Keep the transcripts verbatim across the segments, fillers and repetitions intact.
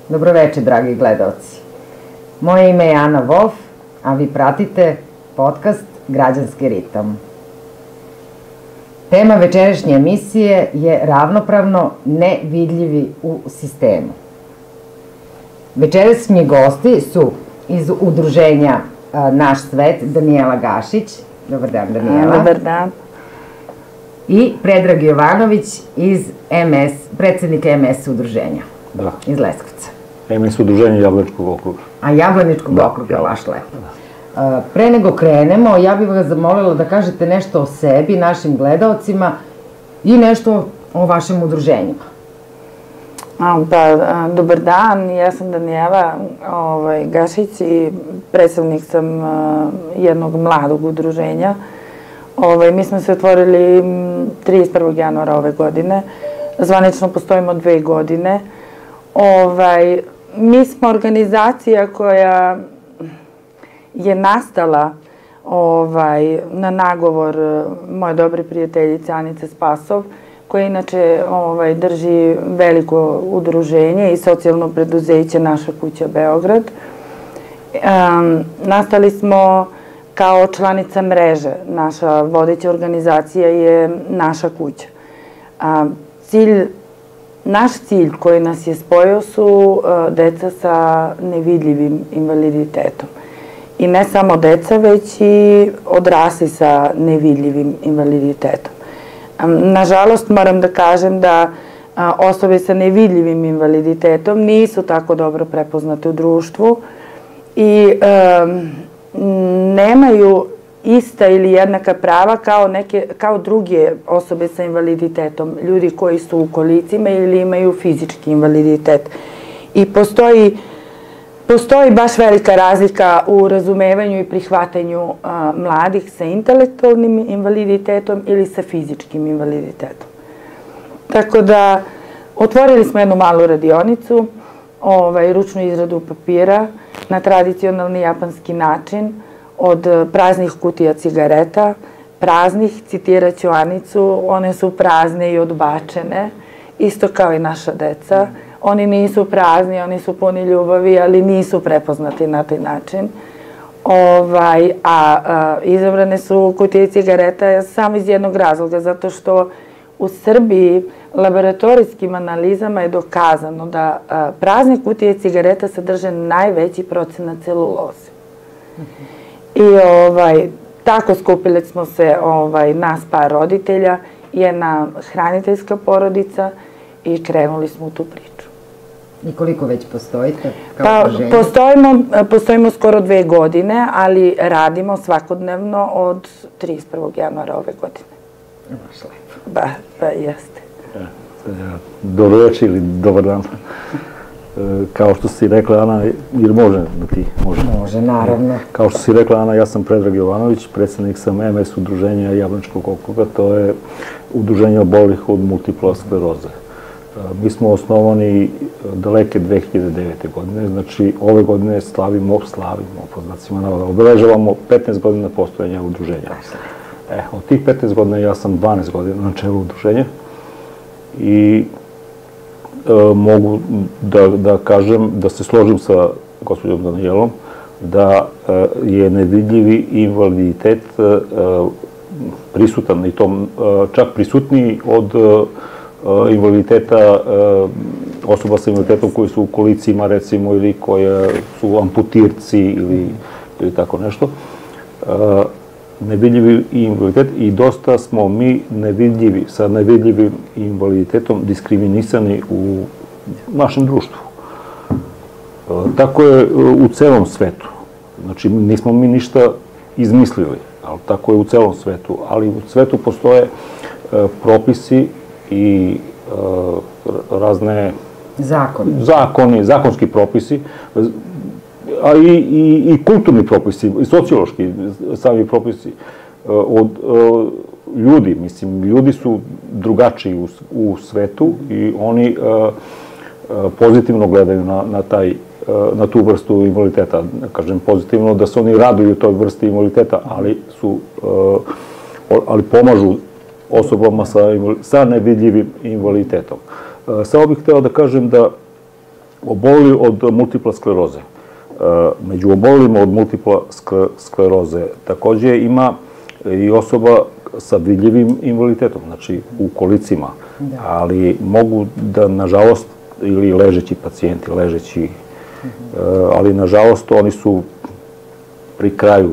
Dobroveče, dragi gledaoci. Moje ime je Ana Wolf, a vi pratite podcast Građanski ritam. Tema večerašnje emisije je ravnopravno nevidljivi u sistemu. Večerašnji gosti su iz udruženja Naš svet, Danijela Gašić. Dobar dan, Danijela. Dobar dan. I Predrag Jovanović iz em es, predsednika em es udruženja. Da. Iz Leskovca. em es udruženja Jablaničkog okruga. A Jablaničkog okruga, baš lepo. Pre nego krenemo, ja bih vas zamolila da kažete nešto o sebi, našim gledaocima i nešto o vašim udruženjima. Pa, dobar dan, ja sam Danijela Gašić i predstavnik sam jednog mladog udruženja. Mi smo se otvorili trideset prvog januara ove godine. Zvanično postojimo dve godine. Mi smo organizacija koja je nastala na nagovor moje dobre prijateljice Anice Spasov, koja inače drži veliko udruženje i socijalno preduzeće Naša kuća Beograd. Nastali smo kao članica mreže. Naša vodeća organizacija je Naša kuća. Naš cilj koji nas je spojio su deca sa nevidljivim invaliditetom. I ne samo deca, već i odrasli sa nevidljivim invaliditetom. Nažalost, moram da kažem da osobe sa nevidljivim invaliditetom nisu tako dobro prepoznate u društvu i nemaju ista ili jednaka prava kao druge osobe sa invaliditetom, ljudi koji su u kolicima ili imaju fizički invaliditet. I postoji baš velika razlika u razumevanju i prihvatanju mladih sa intelektualnim invaliditetom ili sa fizičkim invaliditetom. Tako da, otvorili smo jednu malu radionicu, ručnu izradu papira na tradicionalni japanski način, od praznih kutija cigareta, praznih, citirat ću Anicu, one su prazne i odbačene, isto kao i naša deca. Oni nisu prazni, oni su puni ljubavi, ali nisu prepoznati na taj način. A izabrane su kutije cigareta samo iz jednog razloga, zato što u Srbiji laboratorijskim analizama je dokazano da prazne kutije cigareta sadrže najveći procenat celuloze. I tako skupili smo se nas par roditelja, jedna hraniteljska porodica i krenuli smo u tu priču. I koliko već postojite? Pa, postojimo skoro dve godine, ali radimo svakodnevno od trideset prvog januara ove godine. Baš lepo. Ba, pa jeste. Dobro večer ili dobar dan. Kao što si rekla, Ana, jer može da ti može? Može, naravno. Kao što si rekla, Ana, ja sam Predrag Jovanović, predsednik sam em es udruženja Jablaničkog okruga, to je udruženje obolelih od multiple skleroze. Mi smo osnovani daleke dve hiljade devete. godine, znači ove godine slavimo, slavimo, po znacima navoda, obeležavamo petnaest godina postojanja udruženja. Od tih petnaest godina ja sam dvanaest godina na čelu udruženja i mogu da kažem, da se složim sa gospođom Danijelom, da je nevidljivi invaliditet prisutan i to čak prisutniji od invaliditeta osoba sa invaliditetom koji su u kolicima, recimo, ili koje su amputirci ili tako nešto. Nevidljivi invaliditet i dosta smo mi nevidljivi, sa nevidljivim invaliditetom diskriminisani u našem društvu. Tako je u celom svetu. Znači, nismo mi ništa izmislili, ali tako je u celom svetu. Ali u svetu postoje propisi i razne zakoni, zakonski propisi, a i kulturni propisi, i sociološki sami propisi od ljudi. Mislim, ljudi su drugačiji u svetu i oni pozitivno gledaju na tu vrstu invaliditeta. Kažem pozitivno da se oni raduju toj vrsti invaliditeta, ali pomažu osobama sa nevidljivim invaliditetom. Samo bih hteo da kažem da obolili od multipla skleroze. Među obolilima od multipla skleroze takođe ima i osoba sa vidljivim invaliditetom, znači u kolicima, ali mogu da, nažalost, ili ležeći pacijenti, ležeći, ali nažalost oni su pri kraju.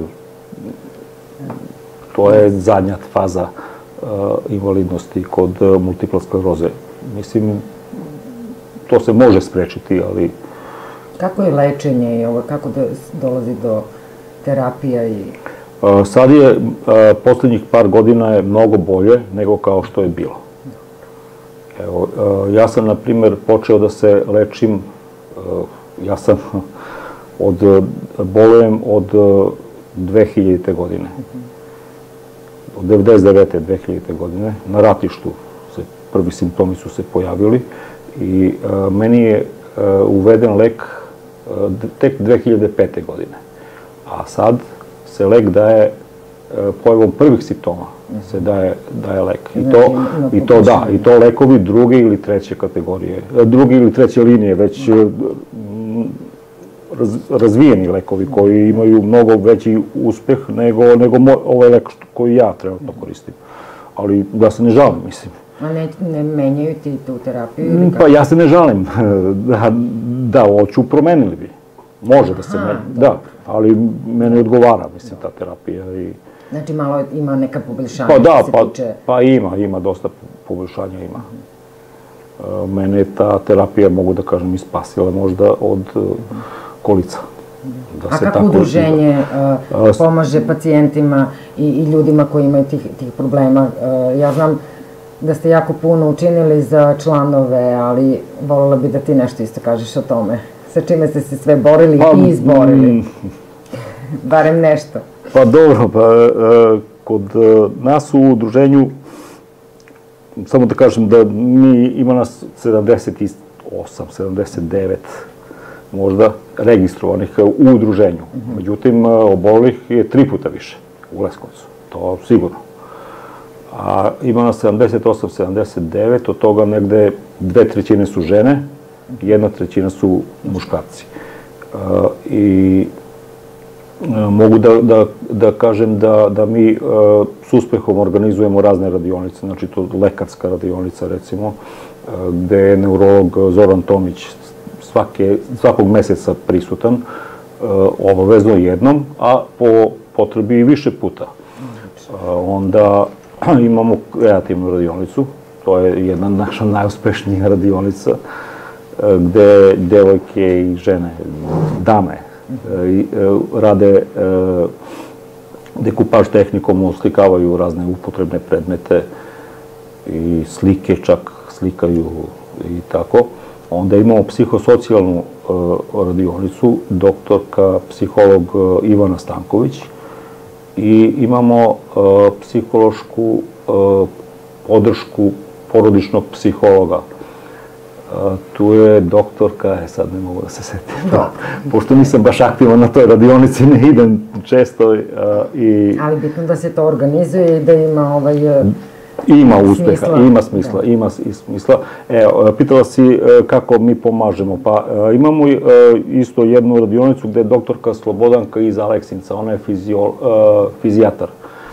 To je zadnja faza invalidnosti kod multipla skleroze. Mislim, to se može sprečiti, ali... Kako je lečenje i ovo, kako dolazi do terapija i... Sad je, poslednjih par godina je mnogo bolje nego kao što je bilo. Evo, ja sam, na primer, počeo da se lečim, ja sam od, bolujem od dve hiljadite. godine. Od devedeset devete. dve hiljadite. godine. Na ratištu se, prvi simptomi su se pojavili i meni je uveden lek tek dve hiljade pete. godine. A sad se lek daje, pojavom prvih simptoma se daje, daje lek. I to, i to da, i to lekovi druge ili treće kategorije, druge ili treće linije, već raz, razvijeni lekovi koji imaju mnogo veći uspeh nego, nego moj, ovaj lek koji ja trenutno koristim. Ali ja se ne žalim, mislim. A ne, ne menjaju ti tu terapiju? Ili pa ja se ne žalim. Da, da hoću, promenili bi. Može da se meni, da, ali meni odgovara, mislim, ta terapija. I... Znači, malo ima neka poboljšanja? Pa da, pa, pa ima, ima, dosta poboljšanja ima. Mene je ta terapija, mogu da kažem, ispasila možda od kolica. A kako udruženje pomaže pacijentima i ljudima koji imaju tih problema? Ja znam da ste jako puno učinili za članove, ali voljela bi da ti nešto isto kažeš o tome. Sa čime ste se sve borili i izborili? Barem nešto. Pa dobro, pa kod nas u udruženju, samo da kažem da mi ima nas sedamdeset osam, sedamdeset devet možda registrovanih u udruženju. Međutim, obolih je tri puta više u Leskovcu, to sigurno. A ima nas sedamdeset osam, sedamdeset devet, od toga negde dve trećine su žene, jedna trećina su muškarci. I mogu da kažem da mi s uspehom organizujemo razne radionice, znači to lekarska radionica recimo, gde je neurolog Zoran Tomić svakog meseca prisutan, obavezno jednom, a po potrebi i više puta. Onda imamo kreativnu radionicu, to je jedna naša najuspešnija radionica, gde devojke i žene, dame, rade dekupaž tehnikom, oslikavaju razne upotrebne predmete i slike čak slikaju i tako. Onda imamo psihosocijalnu radionicu, doktorka, psiholog Ivana Stanković, i imamo psihološku podršku porodičnog psihologa. Tu je doktorka, e sad ne mogu da se setim, pošto nisam baš aktivan na toj radionici, ne idem često. Ali bitno da se to organizuje i da ima ovaj... Ima uspeha, ima smisla, ima smisla. Evo, pitala si kako mi pomažemo. Pa imamo isto jednu radionicu gde je doktorka Slobodanka iz Aleksinca, ona je fizijatar.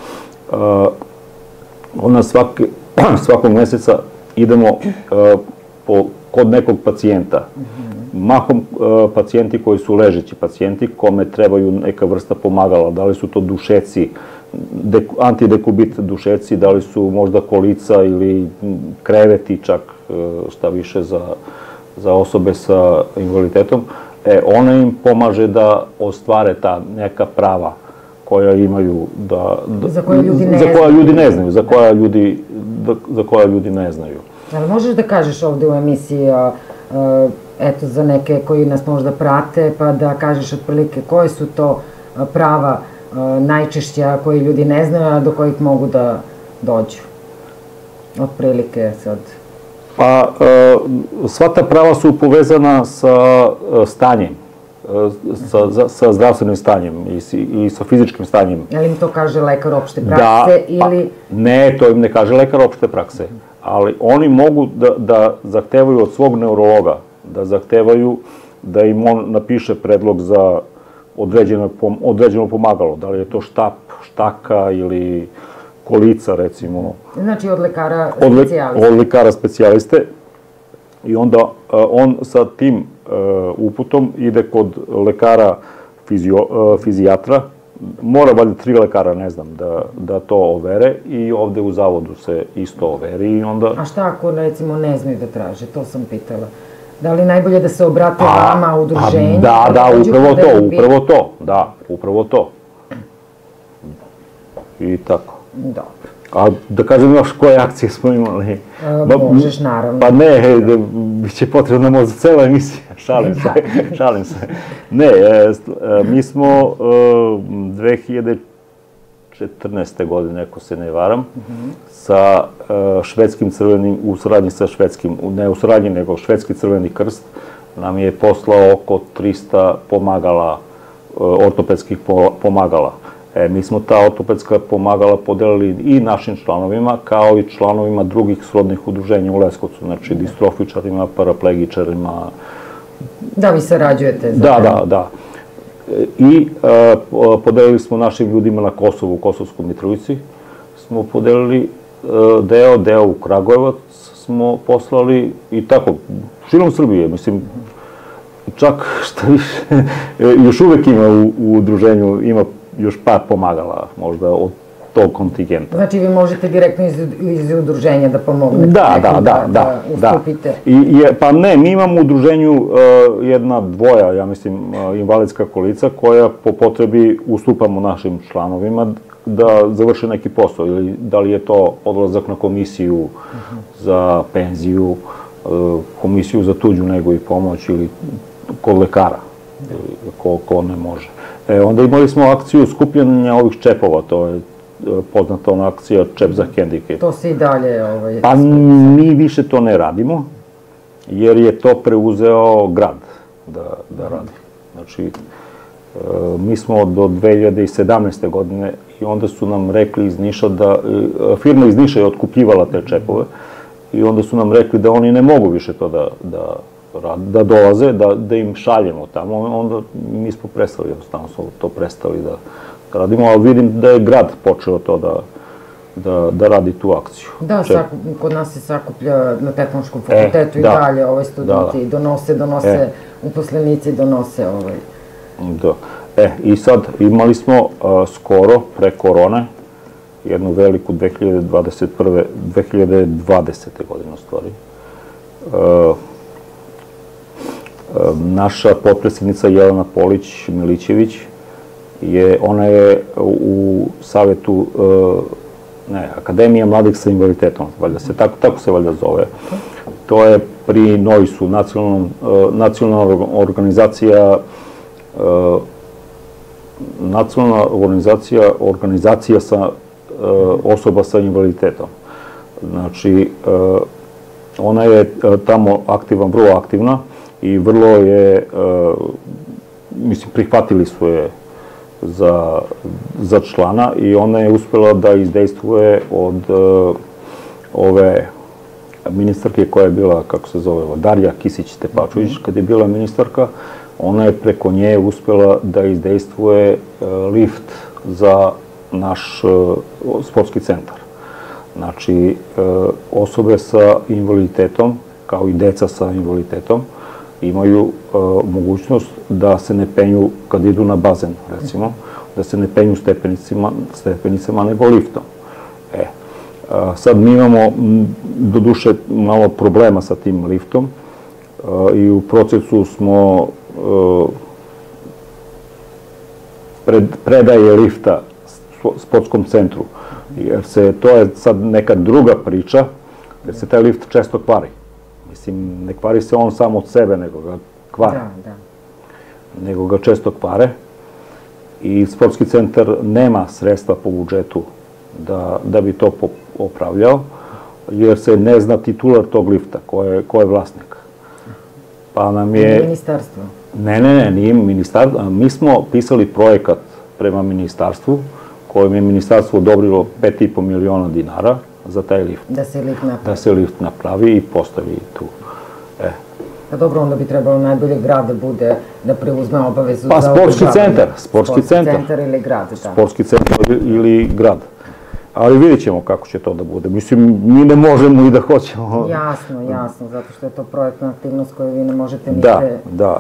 Ona svakog meseca idemo kod nekog pacijenta. Mahom pacijenti koji su ležeći pacijenti, kome trebaju neka vrsta pomagala, da li su to dušeci, antidekubit dušeci, da li su možda kolica ili kreveti čak, šta više za osobe sa invaliditetom, ona im pomaže da ostvare ta neka prava koja imaju, za koja ljudi ne znaju, za koja ljudi ne znaju. Ali možeš da kažeš ovde u emisiji, eto, za neke koji nas možda prate, pa da kažeš otprilike koje su to prava najčešća koji ljudi ne znaju, a do kojih mogu da dođu? Otprilike sad. Pa, sva ta prava su povezana sa stanjem, sa zdravstvenim stanjem i sa fizičkim stanjem. Je li im to kaže lekar opšte prakse ili... Ne, to im ne kaže lekar opšte prakse, ali oni mogu da zahtevaju od svog neurologa da zahtevaju da im on napiše predlog za određeno pomagalo, da li je to štap, štaka ili kolica, recimo. Znači od lekara specijaliste. Od lekara specijaliste. I onda on sa tim uputom ide kod lekara fizijatra, mora valjda tri lekara, ne znam, da to overe i ovde u zavodu se isto overi i onda... A šta ako, recimo, ne znaju da traže? To sam pitala. Da li najbolje da se obrate vama, udruženju? Da, da, upravo to, upravo to, da, upravo to. I tako. Dobro. A da kažem još koje akcije smo imali? Možeš, naravno. Pa ne, bit će potrebna možda cela emisija, šalim se, šalim se. Ne, mi smo dve hiljade četrnaeste. godine, ako se ne varam, sa švedskim crvenim, u saradnji sa švedskim, ne u saradnji, nego švedski crveni krst, nam je poslao oko trista pomagala, ortopedskih pomagala. Mi smo ta ortopedska pomagala podelili i našim članovima, kao i članovima drugih srodnih udruženja u Leskovcu, znači distrofičarima, paraplegičarima. Da, vi sarađujete. Da, da, da. I podelili smo našim ljudima na Kosovu, u Kosovskoj Mitrovici, smo podelili deo, deo u Kragujevac smo poslali i tako, širom Srbije, mislim, čak šta više, još uvek ima u udruženju, ima još par pomagala, možda, od tog kontingenta. Znači, vi možete direktno iz udruženja da pomognete? Da, da, da, da. Ustupite? Pa ne, mi imamo u udruženju jedna dvoja, ja mislim, invalidska kolica, koja po potrebi ustupamo našim članovima da završe neki posao, ili da li je to odlazak na komisiju za penziju, komisiju za tuđu nego i pomoć, ili kod lekara, ko ne može. Onda imali smo akciju skupljanja ovih čepova, to je poznata ona akcija Čep za hendikep. To se i dalje... Pa mi više to ne radimo, jer je to preuzeo grad da radi. Znači, mi smo do dve hiljade sedamnaeste. godine i onda su nam rekli iz Niša da... Firma iz Niša je otkupljivala te čepove i onda su nam rekli da oni ne mogu više to da da dolaze, da im šaljemo tamo, onda mi smo prestali, jednostavno smo to prestali da radimo, ali vidim da je grad počeo to da radi tu akciju. Da, kod nas se sakuplja na Tehnološkom fakultetu i dalje, ovaj studenti donose, donose, uposlenici donose ovaj... Da, e, i sad imali smo skoro, pre korone, jednu veliku dve hiljade dvadeset prve. dve hiljade dvadesete. godine, u stvari, naša potpredsjednica Jelena Polić-Milićević, ona je u savjetu, ne, Akademija mladih sa invaliditetom, tako se valjda zove. To je pri NOIS-u, nacionalna organizacija, nacionalna organizacija, organizacija osoba sa invaliditetom. Znači, ona je tamo aktivna, vrlo aktivna, i vrlo je, mislim, prihvatili su je za člana i ona je uspela da izdejstvuje od ove ministarke koja je bila, kako se zove, Darija Kisić-Tepavčević, kad je bila ministarka, ona je preko nje uspela da izdejstvuje lift za naš sportski centar. Znači, osobe sa invaliditetom, kao i deca sa invaliditetom, imaju mogućnost da se ne penju kad idu na bazen, recimo, da se ne penju stepenicama, nego liftom. E, sad mi imamo, do duše, malo problema sa tim liftom i u procesu smo predaje lifta sportskom centru, jer se, to je sad neka druga priča, jer se taj lift često kvari. Mislim, ne kvari se on samo od sebe, nego ga kvare. Nego ga često kvare. I sportski centar nema sredstva po budžetu da bi to opravljao, jer se ne zna titular tog lifta, ko je vlasnik. Pa nam je... Nije ministarstvo? Ne, ne, ne, nije ministarstvo. Mi smo pisali projekat prema ministarstvu, kojem je ministarstvo odobrilo pet i po miliona dinara za taj lift. Da se lift napravi. Da se lift napravi i postavi tu. Pa dobro, onda bi trebalo najbolje grad da bude, da preuzme obavezu pa, za sportski održavanje. centar, sportski centar. Sportski centar ili grad, da. Sportski centar ili grad. Ali vidjet ćemo kako će to da bude. Mislim, mi ne možemo i da hoćemo. Jasno, jasno, zato što je to projektna aktivnost koju vi ne možete ni Da, pre... da.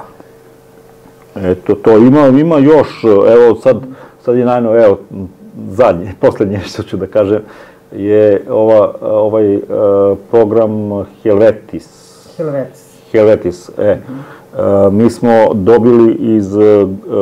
Eto, to ima, ima još, evo sad, sad je najno, evo, zadnje, poslednje što ću da kažem, je ova, ovaj uh, program Helvetis. Helvetis. Helvetis, e. Uh, mi smo dobili iz uh,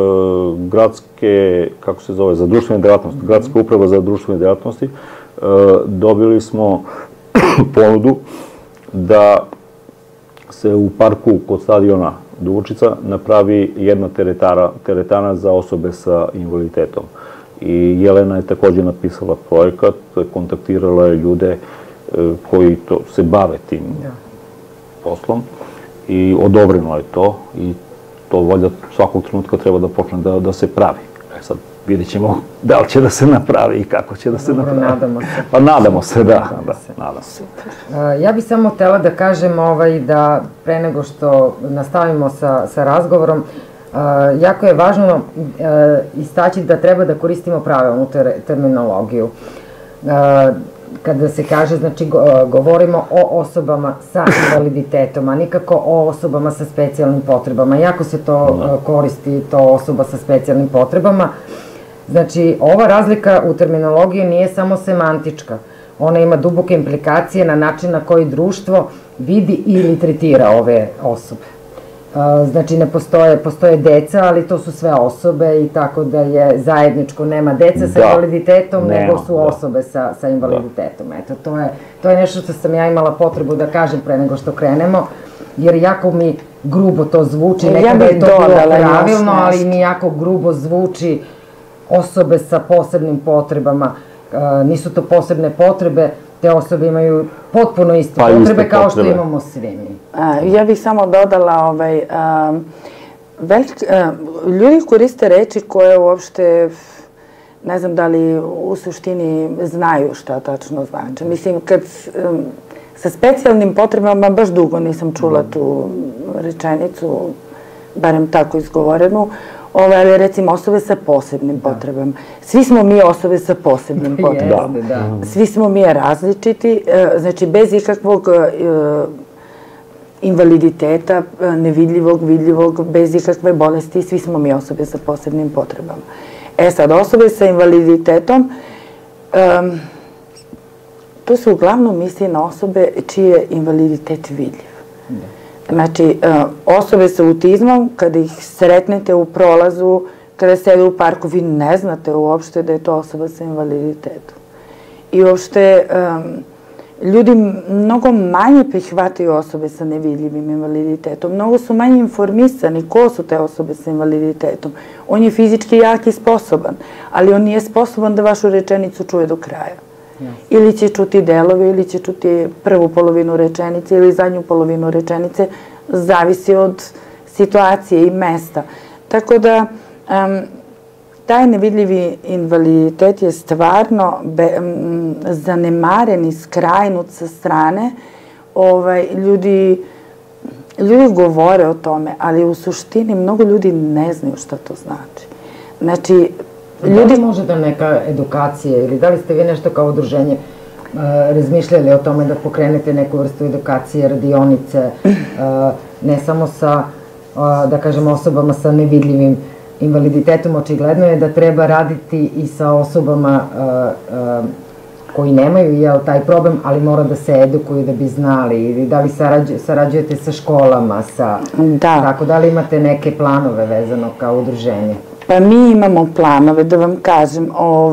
gradske, kako se zove, za društvene delatnosti, gradska uprava za društvene delatnosti, uh, dobili smo ponudu da se u parku kod stadiona Dubočica napravi jedna teretara, teretana za osobe sa invaliditetom. I Jelena je takođe napisala projekat, kontaktirala je ljude koji to, se bave tim da. poslom i odobreno je to i to valjda svakog trenutka treba da počne da, da se pravi. E sad vidjet ćemo da li će da se napravi i kako će da se Dobro, napravi. nadamo se. Pa nadamo se, da, nadamo da, se. nadamo se. Uh, ja bih samo htela da kažem ovaj, da pre nego što nastavimo sa, sa razgovorom, uh, jako je važno uh, istaći da treba da koristimo pravilnu ter, terminologiju. Uh, kada se kaže, znači, go, govorimo o osobama sa invaliditetom, a nikako o osobama sa specijalnim potrebama. Jako se to uh, koristi, to osoba sa specijalnim potrebama. Znači, ova razlika u terminologiji nije samo semantička. Ona ima duboke implikacije na način na koji društvo vidi ili tretira ove osobe. Znači, ne postoje, postoje deca, ali to su sve osobe i tako da je zajedničko, nema deca sa invaliditetom, nego su osobe sa, sa invaliditetom. Eto, to je, to je nešto što sam ja imala potrebu da kažem pre nego što krenemo, jer jako mi grubo to zvuči, nekada je to bilo pravilno, ali mi jako grubo zvuči osobe sa posebnim potrebama. Nisu to posebne potrebe, te osobe imaju potpuno iste potrebe kao što imamo svi mi. Ja bih samo dodala, ljudi koriste reči koje uopšte, ne znam da li u suštini znaju šta tačno znači. Mislim, kad sa specijalnim potrebama baš dugo nisam čula tu rečenicu, barem tako izgovorenu, ali recimo osobe sa posebnim potrebama. Svi smo mi osobe sa posebnim potrebama. Svi smo mi različiti, znači bez ikakvog invaliditeta, nevidljivog, vidljivog, bez ikakve bolesti, svi smo mi osobe sa posebnim potrebama. E sad, osobe sa invaliditetom, to se uglavnom misli na osobe čiji je invaliditet vidljiv. Znači, osobe sa autizmom, kada ih sretnete u prolazu, kada sede u parku, vi ne znate uopšte da je to osoba sa invaliditetom. I uopšte, ljudi mnogo manje prihvataju osobe sa nevidljivim invaliditetom. Mnogo su manje informisani ko su te osobe sa invaliditetom. On je fizički jak i sposoban, ali on nije sposoban da vašu rečenicu čuje do kraja. Ili će čuti delove, ili će čuti prvu polovinu rečenice, ili zadnju polovinu rečenice, zavisi od situacije i mesta. Tako da, taj nevidljivi invaliditet je stvarno zanemaren i skrajnut sa strane. Ljudi govore o tome, ali u suštini mnogo ljudi ne znaju šta to znači. Znači, da li može da neka edukacija ili da li ste vi nešto kao udruženje razmišljali o tome da pokrenete neku vrstu edukacije, radionice, ne samo sa, da kažemo, osobama sa nevidljivim invaliditetom? Očigledno je da treba raditi i sa osobama koji nemaju taj problem, ali mora da se edukuju da bi znali, ili da li sarađujete sa školama, tako da li imate neke planove vezano kao udruženje? Pa mi imamo planove, da vam kažem,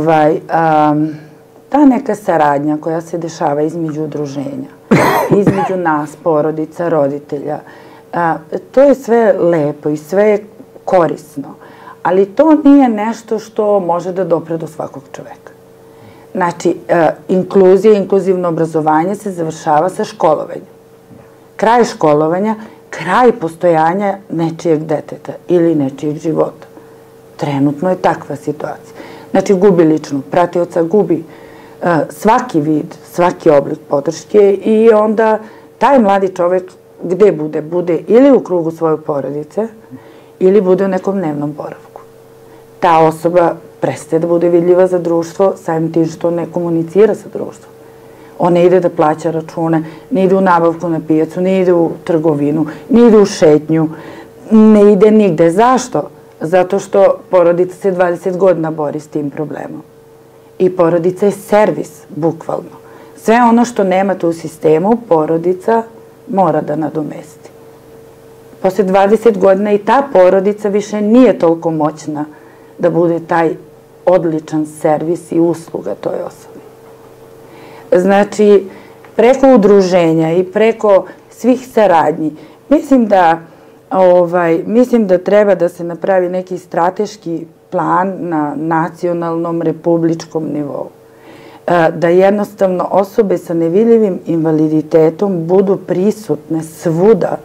ta neka saradnja koja se dešava između udruženja, između nas, porodica, roditelja, to je sve lepo i sve je korisno, ali to nije nešto što može da dopre do svakog čoveka. Znači, inkluzija i inkluzivno obrazovanje se završava sa školovanjem. Kraj školovanja, kraj postojanja nečijeg deteta ili nečijeg života. Trenutno je takva situacija. Znači, gubi ličnog pratioca, gubi svaki vid, svaki oblik podrške i onda taj mladi čovek gde bude? Bude ili u krugu svoje porodice, ili bude u nekom dnevnom boravku. Ta osoba prestaje da bude vidljiva za društvo, samim tim što ne komunicira sa društvom. On ne ide da plaća račune, ne ide u nabavku na pijacu, ne ide u trgovinu, ne ide u šetnju, ne ide nigde. Zašto? Zato što porodica se dvadeset godina bori s tim problemom. I porodica je servis, bukvalno. Sve ono što nemate u sistemu, porodica mora da nadomesti. Posle dvadeset godina i ta porodica više nije toliko moćna da bude taj odličan servis i usluga toj osobi. Znači, preko udruženja i preko svih saradnji, mislim da, ovaj, mislim da treba da se napravi neki strateški plan na nacionalnom, republičkom nivou. Da jednostavno osobe sa nevidljivim invaliditetom budu prisutne svuda,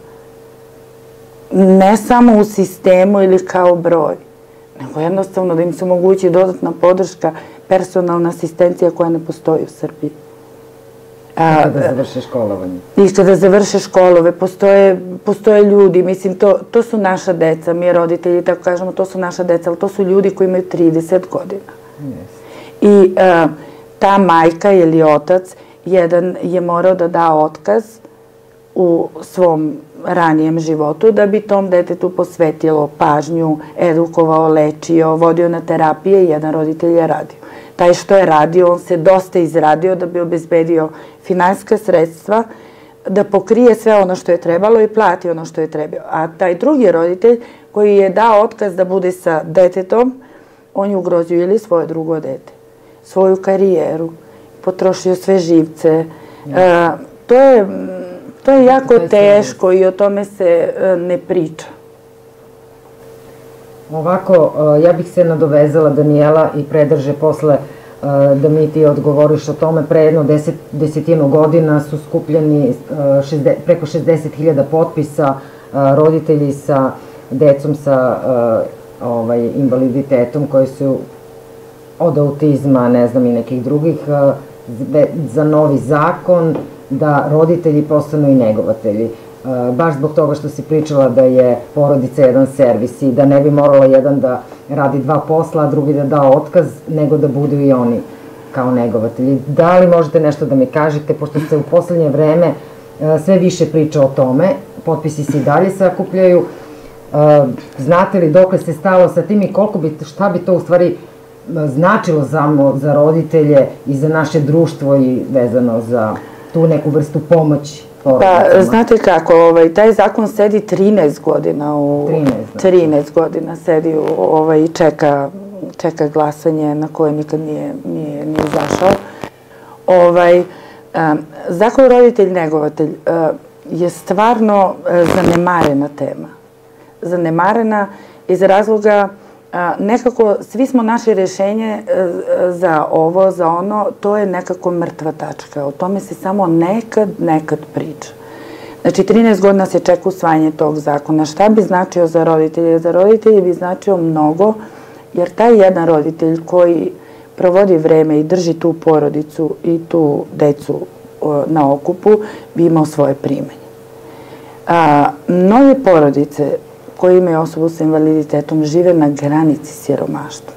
ne samo u sistemu ili kao broj, nego jednostavno da im se omogući dodatna podrška, personalna asistencija koja ne postoji u Srbiji. I kada završe školovanje. I kada završe školove, postoje ljudi, mislim, to su naša deca, mi roditelji, tako kažemo, to su naša deca, ali to su ljudi koji imaju trideset godina. I ta majka ili otac, jedan je morao da da otkaz u svom ranijem životu da bi tom detetu posvetilo pažnju, edukovao, lečio, vodio na terapije i jedan roditelj je radio. Taj što je radio, on se dosta izradio da bi obezbedio finansijska sredstva, da pokrije sve ono što je trebalo i plati ono što je trebalo. A taj drugi roditelj koji je dao otkaz da bude sa detetom, on je ugrozio ili svoje drugo dete, svoju karijeru, potrošio sve živce. To je jako teško i o tome se ne priča. Ovako, ja bih se nadovezala, Danijela, i predrže posle da mi ti odgovoriš o tome. Pre jedno desetinu godina su skupljeni preko šezdeset hiljada potpisa roditelji sa decom sa invaliditetom koji su od autizma, ne znam, i nekih drugih, za novi zakon da roditelji postanu i negovatelji. Baš zbog toga što si pričala da je porodica jedan servis i da ne bi moralo jedan da radi dva posla, a drugi da da otkaz, nego da budu i oni kao negovatelji. Da li možete nešto da mi kažete, pošto se u poslednje vreme sve više priča o tome, potpisi se i dalje sakupljaju, znate li dokle se stalo sa tim i koliko bi, šta bi to u stvari značilo za roditelje i za naše društvo i vezano za tu neku vrstu pomoći? Pa, znate kako, taj zakon sedi trinaest godina, trinaest godina sedi i čeka glasanje na koje nikad nije izašao. Zakon roditelj-negovatelj je stvarno zanemarena tema. Zanemarena iz razloga nekako, svi smo naše rešenje za ovo, za ono, to je nekako mrtva tačka. O tome se samo nekad, nekad priča. Znači, trinaest godina se čeka usvajanje tog zakona. Šta bi značio za roditelje? Za roditelje bi značio mnogo, jer taj jedan roditelj koji provodi vreme i drži tu porodicu i tu decu na okupu, bi imao svoje primanje. Mnoge porodice koji imaju osobu sa invaliditetom žive na granici siromaštva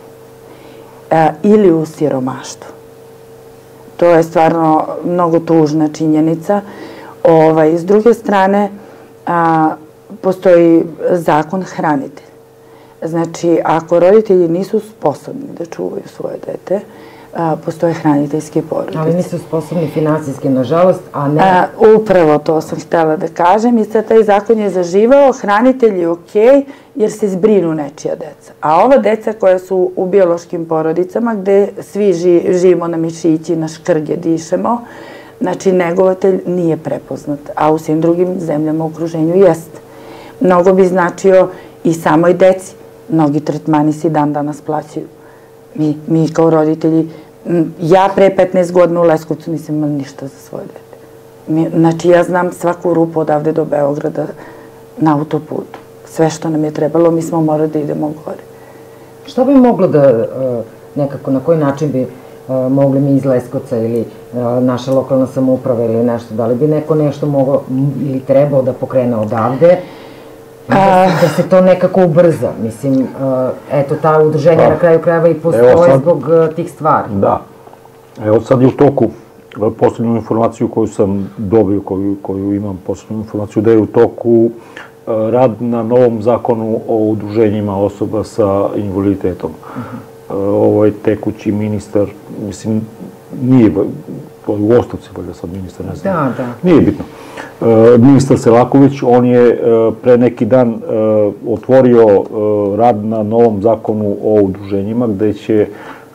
ili u siromaštvu. To je stvarno mnogo tužna činjenica. S druge strane, postoji zakon hranitelj. Znači, ako roditelji nisu sposobni da čuvaju svoje dete, postoje hraniteljske porodice. Ali nisu sposobni finansijski, nažalost, a ne... Upravo to sam htjela da kažem i sad taj zakon je zaživao, hranitelj je okej jer se zbrinu nečija deca. A ova deca koja su u biološkim porodicama gde svi živimo na mišići, na škrge dišemo, znači negovatelj nije prepoznat, a u svim drugim zemljama u okruženju jeste. Mnogo bi značio i samoj deci. Mnogi tretmani se i dan danas plaćaju. Mi kao roditelji, ja pre petnaest godina u Leskovcu nisam imala ništa za svoje dete. Znači, ja znam svaku rupu odavde do Beograda na autoputu. Sve što nam je trebalo, mi smo morali da idemo gore. Šta bi moglo da, nekako, na koji način bi mogli mi iz Leskovca ili naša lokalna samouprava ili nešto, da li bi neko nešto mogao ili trebao da pokrene odavde, da se to nekako ubrza. Mislim, eto, ta udruženja na kraju krajeva i postoje zbog tih stvari. Da. Evo sad je u toku poslednju informaciju koju sam dobio, koju imam poslednju informaciju, da je u toku rad na novom zakonu o udruženjima osoba sa invaliditetom. Ovaj tekući ministar, mislim, nije, u ostavci valjda sad ministar, ne znam. Da, da. Nije bitno. Ministar Selaković, on je pre neki dan otvorio rad na novom zakonu o udruženjima, gde će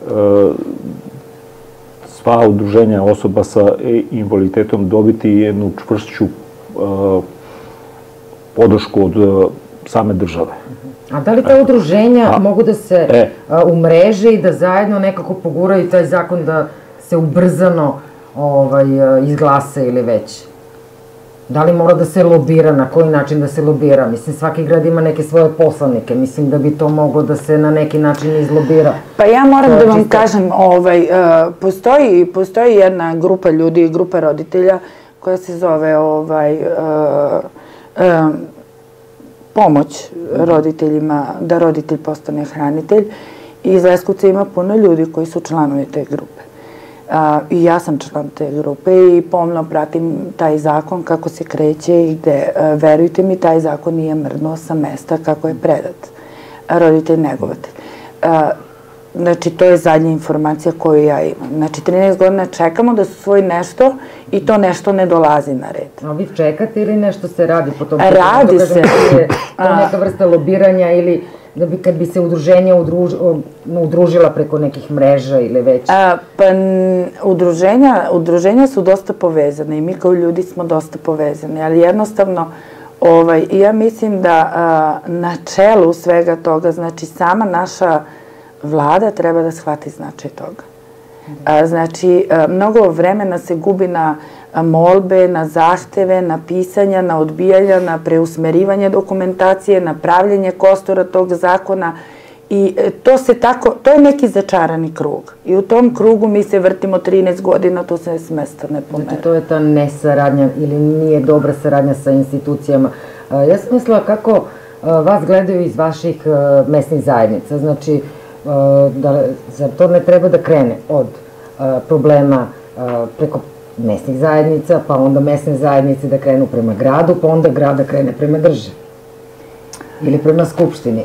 sva udruženja osoba sa invaliditetom dobiti jednu čvršću podršku od same države. A da li ta udruženja mogu da se umreže i da zajedno nekako poguraju taj zakon da se ubrzano izglasa ili već? Da li mora da se lobira, na koji način da se lobira? Mislim, svaki grad ima neke svoje poslanike, mislim da bi to moglo da se na neki način izlobira. Pa ja moram da vam kažem, postoji jedna grupa ljudi, grupa roditelja koja se zove pomoć roditeljima, da roditelj postane hranitelj. I iz Leskovca ima puno ljudi koji su članovi te grupe. I ja sam član te grupe i pomno pratim taj zakon kako se kreće i gde, verujte mi, taj zakon nije mrdnuo sa mesta kako je predat roditelj negovatelj. Znači, to je zadnja informacija koju ja imam. Znači, trinaest godina čekamo da su svoji nešto i to nešto ne dolazi na red. A vi čekate ili nešto se radi po tom? Radi se. Je to neka vrsta lobiranja ili da bi kad bi se udruženja udružila preko nekih mreža ili već? Pa udruženja su dosta povezane i mi kao ljudi smo dosta povezani, ali jednostavno ja mislim da na čelu svega toga, znači sama naša vlada treba da shvati značaj toga. Znači, mnogo vremena se gubi na molbe, na zahteve, na pisanja, na odbijanja, na preusmerivanje dokumentacije, na pravljenje kostura tog zakona i to se tako, to je neki začarani krug. I u tom krugu mi se vrtimo trinaest godina, to se s mesta ne pomera. Znači, to je ta nesaradnja ili nije dobra saradnja sa institucijama. Ja sam mislila kako vas gledaju iz vaših mesnih zajednica, znači, zar to ne treba da krene od problema preko mesnih zajednica, pa onda mesne zajednice da krenu prema gradu, pa onda grad da krene prema državi ili prema skupštini.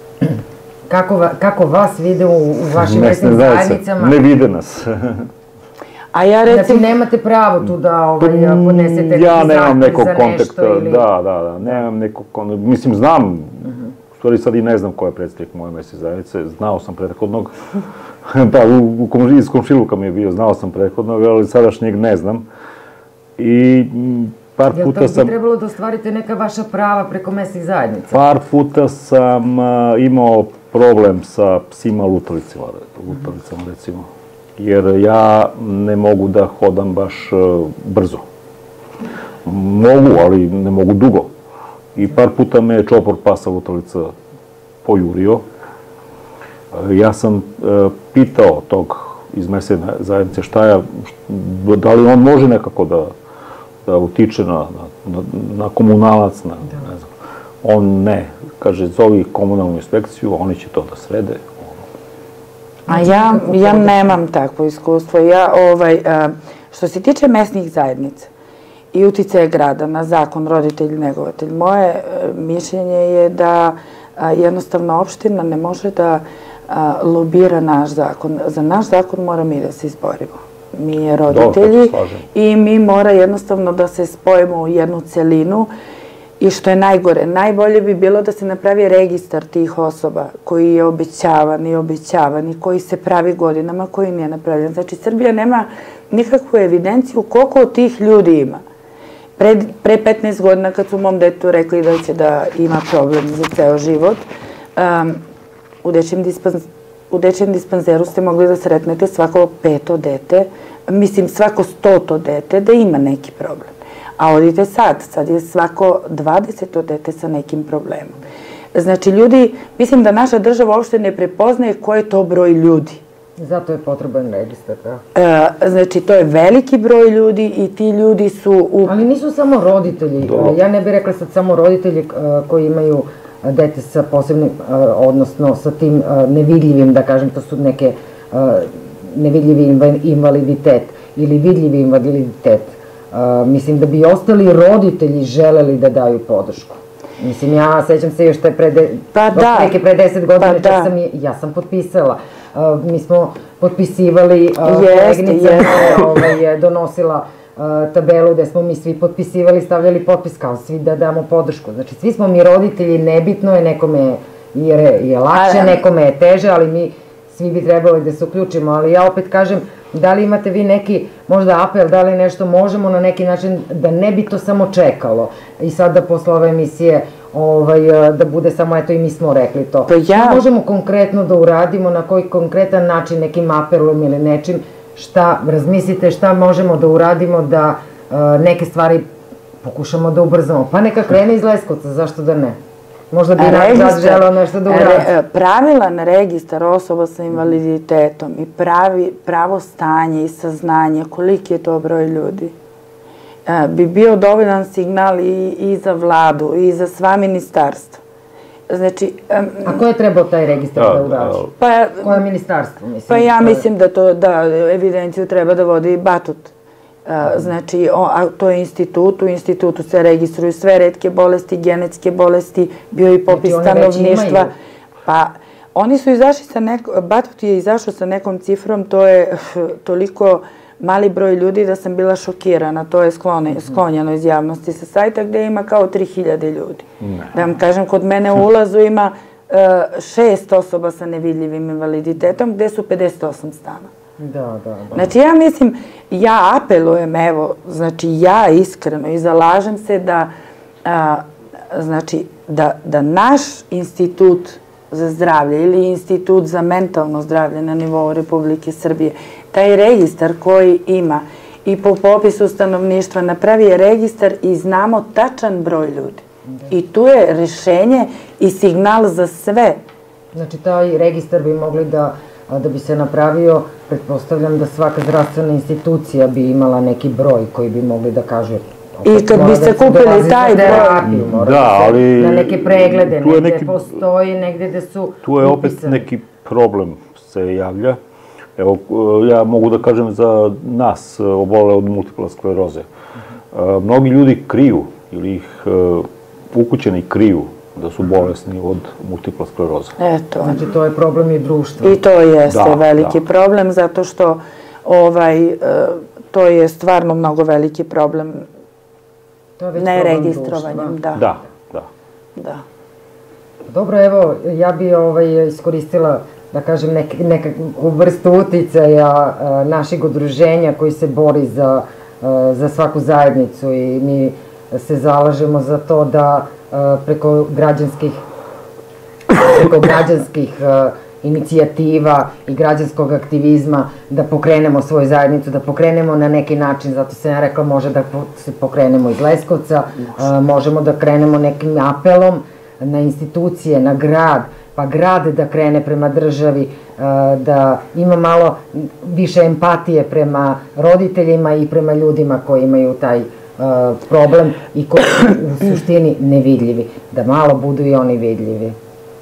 Kako vas vide u vašim mesnim zajednicama? Ne vide nas. Znači, nemate pravo tu da podnesete neki zahtev za nešto ili... Da, da, da, nemam nekog kontakta. Mislim, znam, u stvari sad i ne znam ko je predstavnik moje mesne zajednice, znao sam prethodnog, pa iz komšiluka mi je bio, znao sam prethodnog, ali sadašnjeg ne znam. I par puta sam... Jel to bi trebalo da ostvarite neka vaša prava preko mesnih zajednica? Par puta sam imao problem sa psima lutalicama, recimo. Jer ja ne mogu da hodam baš brzo. Mogu, ali ne mogu dugo. I par puta me je čopor pasa lutalica pojurio. Ja sam pitao tog iz mesne zajednice šta je, da li on može nekako da utiče na komunalac, ne znam. On ne. Kaže, zovi komunalnu inspekciju, oni će to da srede. A ja nemam takvo iskustvo. Što se tiče mesnih zajednica i uticaja grada na zakon roditelj i negovatelj, moje mišljenje je da jednostavno opština ne može da lobira naš zakon. Za naš zakon mora mi da se izborimo. Mi je roditelji i mi mora jednostavno da se spojimo u jednu celinu. I što je najgore, najbolje bi bilo da se napravi registar tih osoba koji je obećavan i obećavan i koji se pravi godinama, koji nije napravljen. Znači, Srbija nema nikakvu evidenciju koliko od tih ljudi ima. Pre petnaest godina, kad su mom detu rekli da će da ima problem za ceo život, u dečjem dispanzeru ste mogli da sretnete svako peto dete, mislim svako stoto dete, da ima neki problem. A odite sad, sad je svako dvadeseto dete sa nekim problemom. Znači, ljudi, mislim da naša država uopšte ne prepoznaje ko je to broj ljudi. Zato je potreban registar, da. Znači, to je veliki broj ljudi i ti ljudi su... Ali nisu samo roditelji. Ja ne bih rekla sad samo roditelji koji imaju dete sa posebnim, odnosno sa tim nevidljivim, da kažem, to su neke nevidljivi invaliditet ili vidljivi invaliditet. Mislim da bi ostali roditelji želeli da daju podršku. Mislim, ja sećam se još te pre deset godina, čak sam, ja sam potpisala. Mi smo potpisivali, koleginica je donosila tabelu gde smo mi svi potpisivali, stavljali potpis kao svi da damo podršku. Znači, svi smo mi roditelji, nebitno je, nekome je lakše, nekome je teže, ali mi svi bi trebali da se uključimo. Ali ja opet kažem, da li imate vi neki možda apel, da li nešto možemo na neki način da ne bi to samo čekalo i sad da posle ove emisije da bude samo eto i mi smo rekli to. Šta možemo konkretno da uradimo, na koji konkretan način, nekim apelom ili nečim, šta razmislite, šta možemo da uradimo da neke stvari pokušamo da ubrzamo. Pa neka krene iz Leskovca, zašto da ne? Možda bi nam želeo nešto da uradi. Pravilan registar osoba sa invaliditetom i pravo stanje i saznanje koliki je to broj ljudi bi bio dovoljan signal i za vladu i za sva ministarstva. Znači... A ko je trebao taj registar da uradi? Koje ministarstvo? Pa ja mislim da evidenciju treba da vodi Batut. Znači, to je institut, u institutu se registruju sve retke bolesti, genetske bolesti, bio i popis stanovništva. Pa, oni su izašli sa nekom, Batut je izašao sa nekom cifrom, to je toliko mali broj ljudi da sam bila šokirana, to je sklonjeno iz javnosti sa sajta gde ima kao tri hiljade ljudi. Da vam kažem, kod mene u ulazu ima šest osoba sa nevidljivim invaliditetom gde su pedeset osam stana. Da, da, da. Znači, ja mislim, ja apelujem, evo, znači, ja iskreno i zalažem se da, znači, da naš institut za zdravlje ili institut za mentalno zdravlje na nivou Republike Srbije, taj registar koji ima i po popisu stanovništva napravi registar i znamo tačan broj ljudi. I tu je rešenje i signal za sve. Znači, taj registar bi mogli da da bi se napravio, pretpostavljam da svaka zdravstvena institucija bi imala neki broj koji bi mogli da kažu. I kad bi se kupili taj broj. Da, ali... Na neke preglede, negde postoji, negde gde su upisani. Tu je opet neki problem se javlja. Evo, ja mogu da kažem za nas obole od multiple skleroze. Mnogi ljudi kriju ili ih ukućeni kriju da su bolesni od multipla skleroza. Eto. Znači, to je problem i društva. I to jeste veliki problem, zato što to je stvarno mnogo veliki problem neregistrovanjem. Da, da. Da. Dobro, evo, ja bi iskoristila, da kažem, nekakvu vrstu uticaja našeg udruženja koji se bori za svaku zajednicu i mi se zalažemo za to da preko građanskih preko građanskih inicijativa i građanskog aktivizma da pokrenemo svoju zajednicu, da pokrenemo na neki način, zato sam ja rekla može da se pokrenemo iz Leskovca, možemo da krenemo nekim apelom na institucije, na grad, pa grad da krene prema državi, da ima malo više empatije prema roditeljima i prema ljudima koji imaju taj problem i koji su u suštini nevidljivi, da malo budu i oni vidljivi.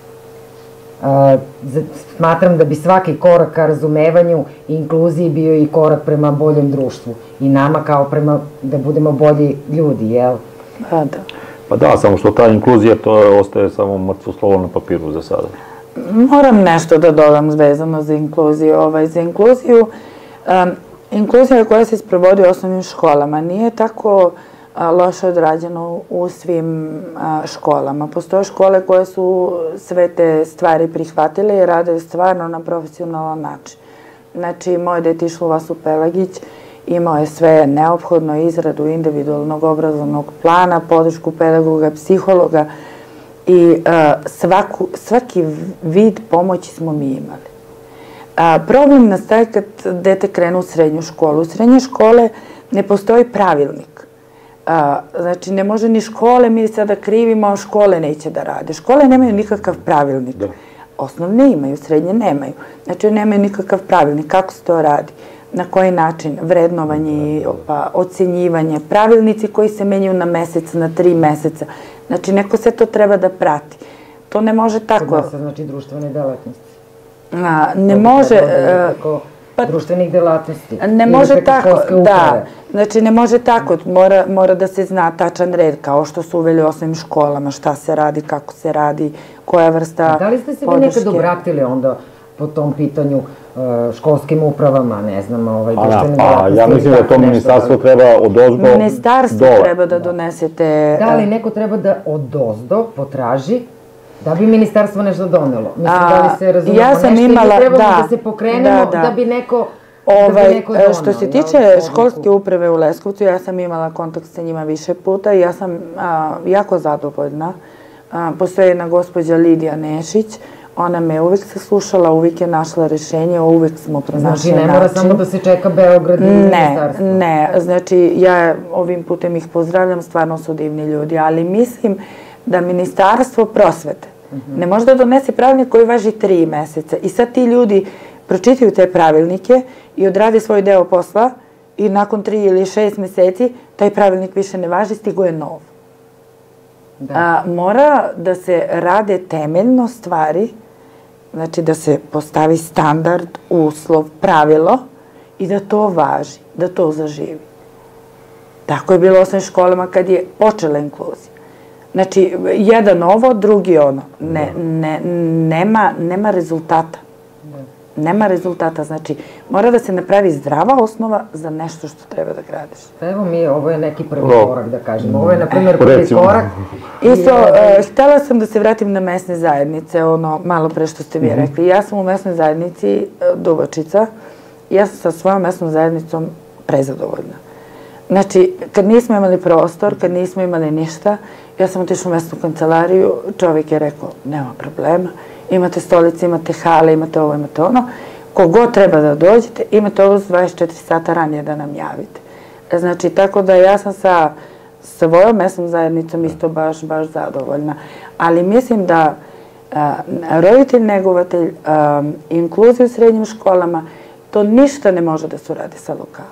Smatram da bi svaki korak ka razumevanju i inkluziji bio i korak prema boljem društvu i nama kao prema da budemo bolji ljudi, jel? Pa da. Pa da, samo što ta inkluzija to ostaje samo mrtvo slovo na papiru za sada. Moram nešto da dodam vezano za inkluziju. Za inkluziju inkluzija koja se sprovodi u osnovnim školama nije tako loše odrađeno u svim školama. Postoje škole koje su sve te stvari prihvatile i rade stvarno na profesionalan način. Znači, moje dete išlo u Vasu Pelagić, imao je sve neophodno, izradu individualnog obrazovnog plana, podršku pedagoga, psihologa i svaki vid pomoći smo mi imali. Problem nastaje kad dete krene u srednju školu. U srednje škole ne postoji pravilnik. Znači, ne može ni škole, mi sada krivimo, škole neće da rade. Škole nemaju nikakav pravilnik. Osnovne imaju, srednje nemaju. Znači, nemaju nikakav pravilnik. Kako se to radi? Na koji način? Vrednovanje, pa ocenjivanje, pravilnici koji se menjaju na mesec, na tri meseca. Znači, neko sve to treba da prati. To ne može tako... Kod nas, znači, društvene delatnosti. Ne može... Društvenih delatnosti. Ne može tako, da. Znači, ne može tako. Mora da se zna tačan red, kao što su uveli u osnovnim školama, šta se radi, kako se radi, koja vrsta podrške. Da li ste se vi nekad obratili onda po tom pitanju školskim upravama, ne znam, društvene delatnosti? Ja mislim da to ministarstvo treba odozdo... Ministarstvo treba da donesete... Da li neko treba da odozdo potraži da bi ministarstvo nešto donelo? Mislim, da li se razumemo nešto ili trebamo da se pokrenemo da bi neko donao? Što se tiče školske uprave u Leskovcu, ja sam imala kontakt sa njima više puta i ja sam jako zadovoljna. Postoje jedna gospođa Lidija Nešić, ona me uvek saslušala, uvek je našla rešenje, uvek smo pronašli način. Znači, ne mora samo da se čeka Beograd i ministarstvo? Ne, ne. Znači, ja ovim putem ih pozdravljam, stvarno su divni ljudi, ali mislim da Ministarstvo prosvete ne može da donese pravilnik koji važi tri meseca i sad ti ljudi pročitaju te pravilnike i odrade svoj deo posla i nakon tri ili šest meseci taj pravilnik više ne važi, stigo je nov. Mora da se rade temeljno stvari, znači da se postavi standard, uslov, pravilo i da to važi, da to zaživi. Tako je bilo u osnovnim školama kad je počela inkluzija. Znači, jedan ovo, drugi ono. Nema rezultata. Nema rezultata. Znači, mora da se napravi zdrava osnova za nešto što treba da gradiš. Evo mi, ovo je neki prvi korak, da kažem. Ovo je, na primjer, prvi korak. Isto, htela sam da se vratim na mesne zajednice, ono, malo pre što ste vi rekli. Ja sam u mesnoj zajednici Dubočica. Ja sam sa svojom mesnom zajednicom prezadovoljna. Znači, kad nismo imali prostor, kad nismo imali ništa, ja sam otišla u mesnu kancelariju, čovjek je rekao, nema problema, imate stolice, imate hale, imate ovo, imate ono, kogod treba da dođete, imate ovo dvadeset četiri sata ranije da nam javite. Znači, tako da ja sam sa svojom mesnom zajednicom isto baš, baš zadovoljna. Ali mislim da roditelj, negovatelj, inkluziju u srednjim školama, to ništa ne može da se uradi sa lokala.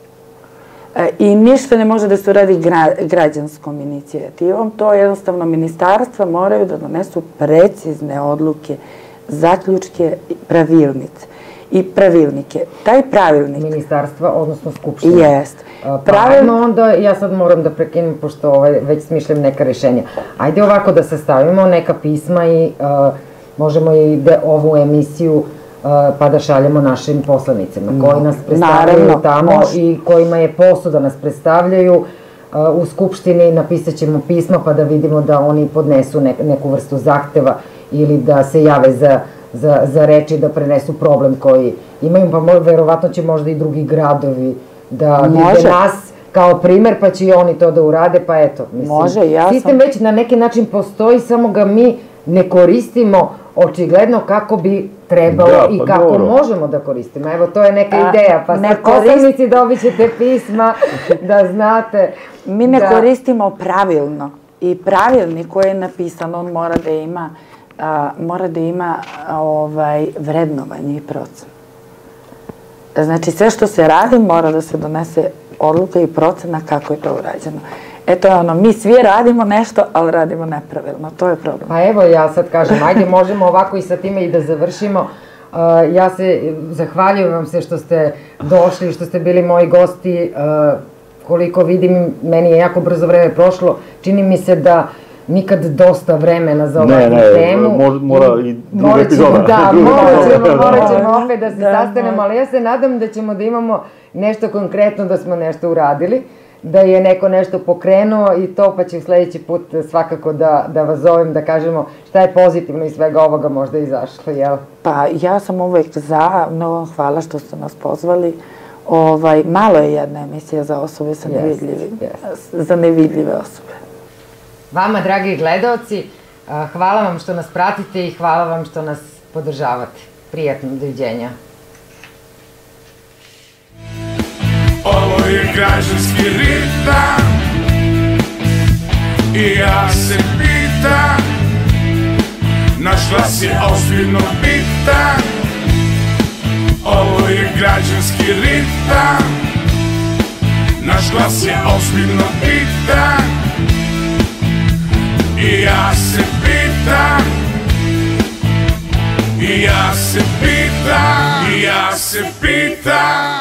I ništa ne može da se uradi građanskom inicijativom. To jednostavno ministarstva moraju da donesu precizne odluke, zaključke, pravilnice i pravilnike. Taj pravilnik... Ministarstva, odnosno Skupština. Jest. Pravilno onda, ja sad moram da prekinem, pošto već smišljam neka rešenja. Ajde ovako da sastavimo neka pisma i možemo i ovu emisiju pa da šaljemo našim poslanicima koji nas predstavljaju tamo i kojima je posao da nas predstavljaju u Skupštini. Napisat ćemo pisma pa da vidimo da oni podnesu neku vrstu zahteva ili da se jave za reči, da prenesu problem koji imaju, pa verovatno će možda i drugi gradovi da vide nas kao primer, pa će i oni to da urade, pa eto. Može, ja sam... Sistem već na neki način postoji, samo ga mi ne koristimo očigledno kako bi trebalo i kako možemo da koristimo. Evo, to je neka ideja, pa sad poslanici dobit ćete pisma da znate. Mi ne koristimo pravilno i pravilnik koji je napisan, on mora da ima mora da ima vrednovanje i procen. Znači, sve što se radi mora da se donese odluka i procena kako je to urađeno. Eto je ono, mi svi radimo nešto, ali radimo nepravilno, to je problem. Pa evo, ja sad kažem, ajde možemo ovako i sa time i da završimo. Ja se zahvaljujem vam se što ste došli, što ste bili moji gosti. Koliko vidim, meni je jako brzo vreme prošlo. Čini mi se da nikad dosta vremena za ovakvu temu. Ne, ne, mora i druga epizoda. Da, morat ćemo opet da se sastanemo, ali ja se nadam da ćemo da imamo nešto konkretno, da smo nešto uradili, da je neko nešto pokrenuo i to, pa ću sljedeći put svakako da vas zovem, da kažemo šta je pozitivno iz svega ovoga možda izašlo, jel? Pa ja sam uvek za, mnogo vam hvala što ste nas pozvali. Malo je jedna emisija za osobe sa nevidljivim, za nevidljive osobe. Vama, dragi gledalci, hvala vam što nas pratite i hvala vam što nas podržavate. Prijatno, doviđenja. Ovo je građanski ritam i ja se pitam na što glas je ozbiljno bitan, ovo je građanski ritam. Naš glas je ozbiljno bitan i ja se pitam, i ja se pitam, i ja se pitam.